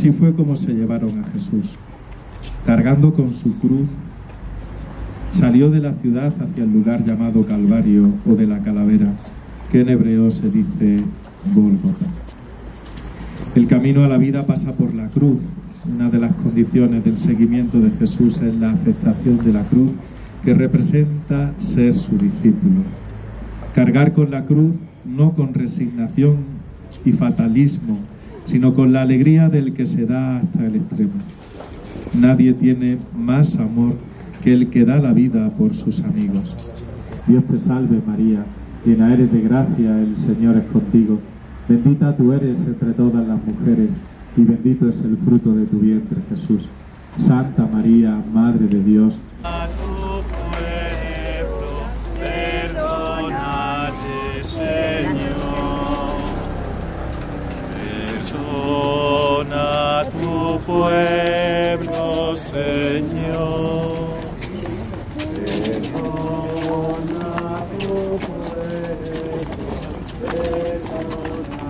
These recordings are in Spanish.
Así fue como se llevaron a Jesús. Cargando con su cruz, salió de la ciudad hacia el lugar llamado Calvario o de la Calavera, que en hebreo se dice Gólgota. El camino a la vida pasa por la cruz. Una de las condiciones del seguimiento de Jesús es la aceptación de la cruz, que representa ser su discípulo. Cargar con la cruz no con resignación y fatalismo, sino con la alegría del que se da hasta el extremo. Nadie tiene más amor que el que da la vida por sus amigos. Dios te salve María, llena eres de gracia, el Señor es contigo. Bendita tú eres entre todas las mujeres, y bendito es el fruto de tu vientre, Jesús. Santa María, Madre de Dios, a tu pueblo, perdónate, Señor. Perdona a tu pueblo, Señor. Perdona a tu pueblo, perdona.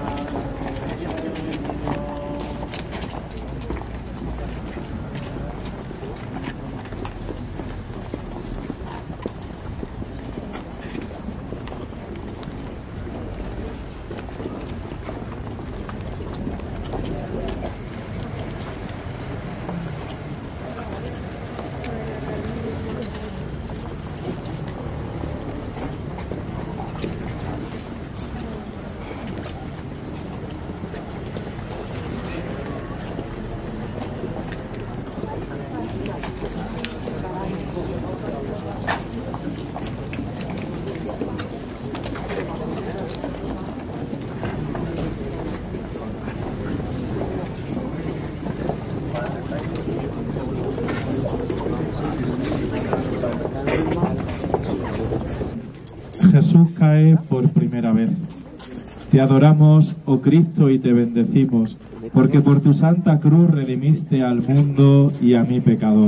Jesús cae por primera vez. Te adoramos, oh Cristo, y te bendecimos, porque por tu santa cruz redimiste al mundo y a mi pecador.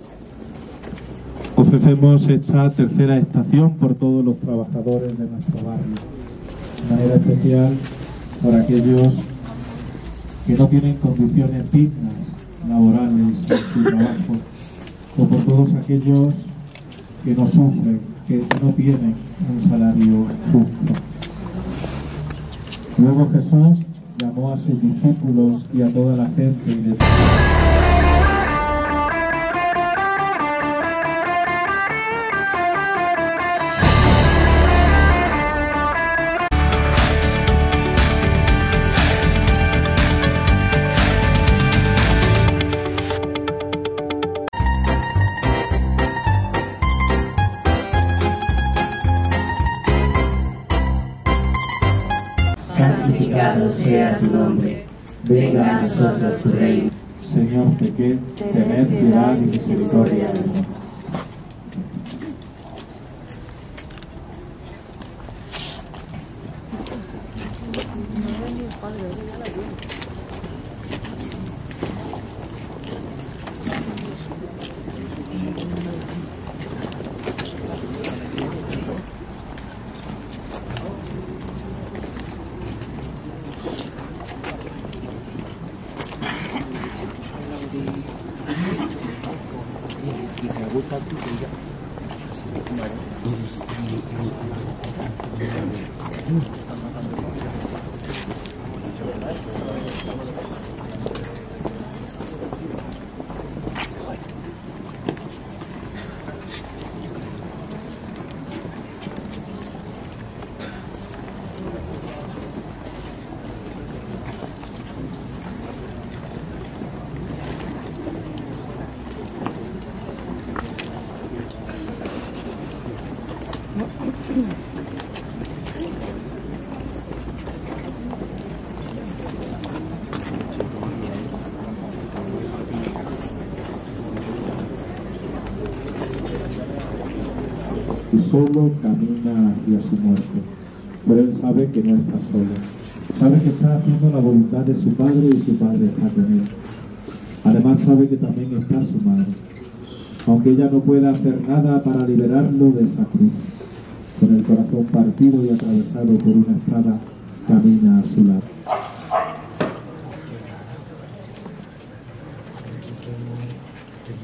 Ofrecemos esta tercera estación por todos los trabajadores de nuestro barrio, de manera especial por aquellos que no tienen condiciones dignas laborales en su trabajo, o por todos aquellos que no sufren, que no tienen un salario justo. Luego Jesús llamó a sus discípulos y a toda la gente y les santificado sea tu nombre, venga a nosotros tu reino. Señor, tened piedad y misericordia de nosotros. y solo camina hacia su muerte. Pero él sabe que no está solo. Sabe que está haciendo la voluntad de su Padre y su Padre está con él. Además sabe que también está su madre, aunque ella no pueda hacer nada para liberarlo de esa cruz. Con el corazón partido y atravesado por una espada, camina a su lado.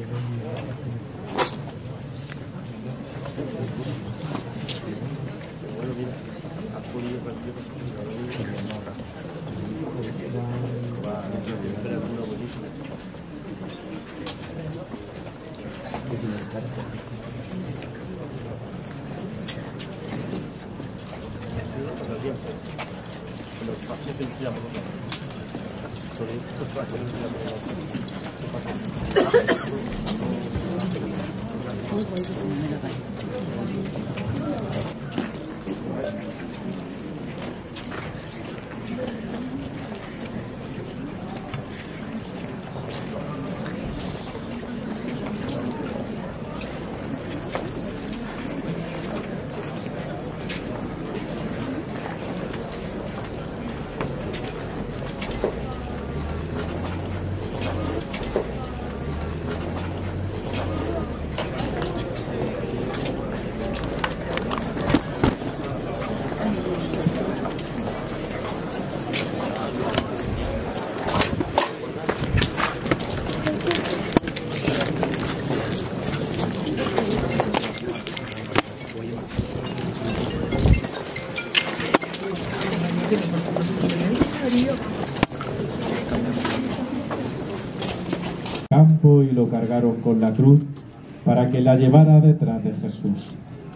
Campo y lo cargaron con la cruz para que la llevara detrás de Jesús.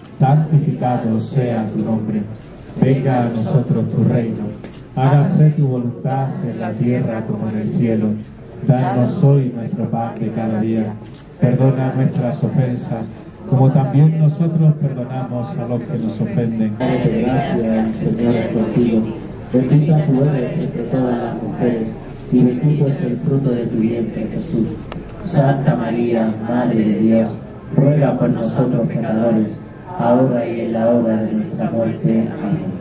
Santificado sea tu nombre, venga a nosotros tu reino, hágase tu voluntad en la tierra como en el cielo. Danos hoy nuestro pan de cada día, perdona nuestras ofensas, como también nosotros perdonamos a los que nos ofenden. Dale gracias, el Señor es contigo, bendita tú eres entre todas las mujeres, y bendito es el fruto de tu vientre, Jesús. Santa María, Madre de Dios, ruega por nosotros pecadores, ahora y en la hora de nuestra muerte. Amén.